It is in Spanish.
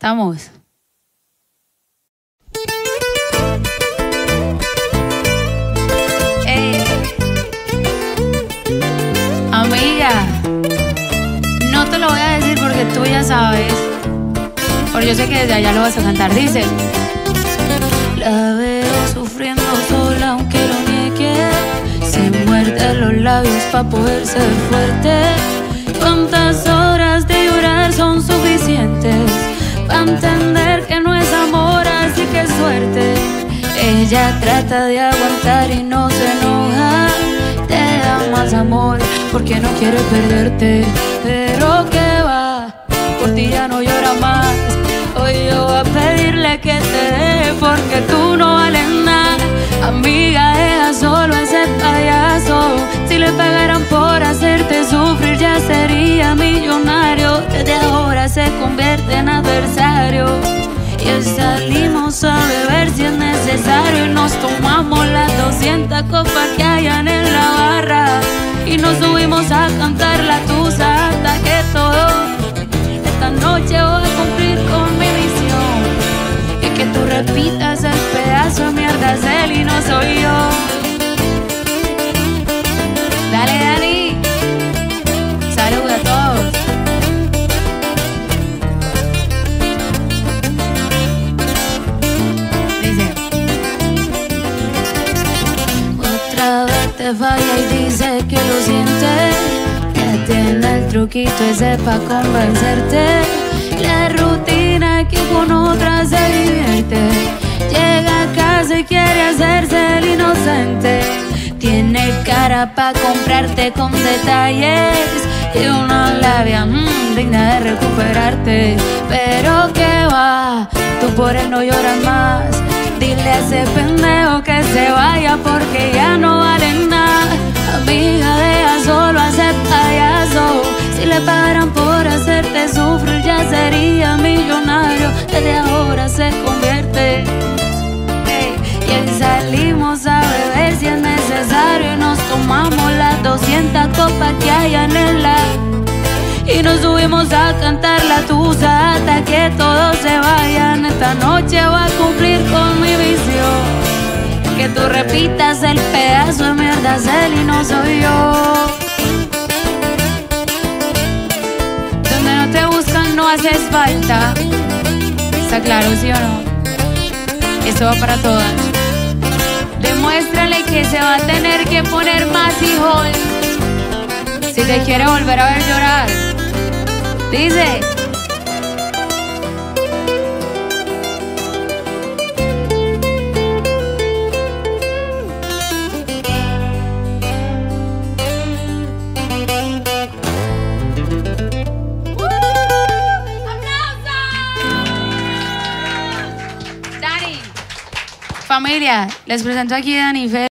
Estamos. Amiga, no te lo voy a decir porque tú ya sabes, pero yo sé que desde allá lo vas a cantar. Dice: la veo sufriendo sola aunque lo niegue, se muerde los labios pa' poder ser fuerte. ¿Cuántas horas de llorar son suficientes pa' entender que no es amor, así que suerte? Ella trata de aguantar y no se enoja, te da más amor porque no quiere perderte. Pero que va, por ti ya no llora más. Hoy yo voy a pedirle que te deje porque tú no vales nada. Amiga, deja solo ese payaso. Si le pagaran por hacerte sufrir ya sería millonario. Desde ahora se convierte en adversario. Y salimos a beber si es necesario y nos tomamos las 200 copas que hayan en la barra y nos subimos a cantar la tusa hasta que todo. Esta noche voy a cumplir con mi misión y que tú repitas el pedazo de mierda es él y no soy yo. Dale, Dani, salud a todos. Te falla y dice que lo siente, que tiene el truquito ese pa' convencerte. La rutina que con otras se divierte, llega a casa y quiere hacerse el inocente. Tiene cara pa' comprarte con detalles y una labia digna de recuperarte. Pero que va, tú por él no lloras más. Dile a ese pendejo que se vaya porque ya no vale nada. Amiga, deja solo a ese payaso. Si le pagaran por hacerte sufrir ya sería millonario. Desde ahora se convierte. Y ahí salimos a beber si es necesario y nos tomamos las 200 copas que hayan en la y nos subimos a cantar la tusa hasta que todos se vayan. Esta noche voy a cumplir con mi visión, que tú repitas el pedazo de mierda es él y no soy yo. Donde no te buscan no haces falta. ¿Está claro, sí o no? Esto va para todas. Demuéstrale que se va a tener que poner más hijos si te quiere volver a ver llorar. Dice: Dani. Familia, les presento aquí a Dani Fer.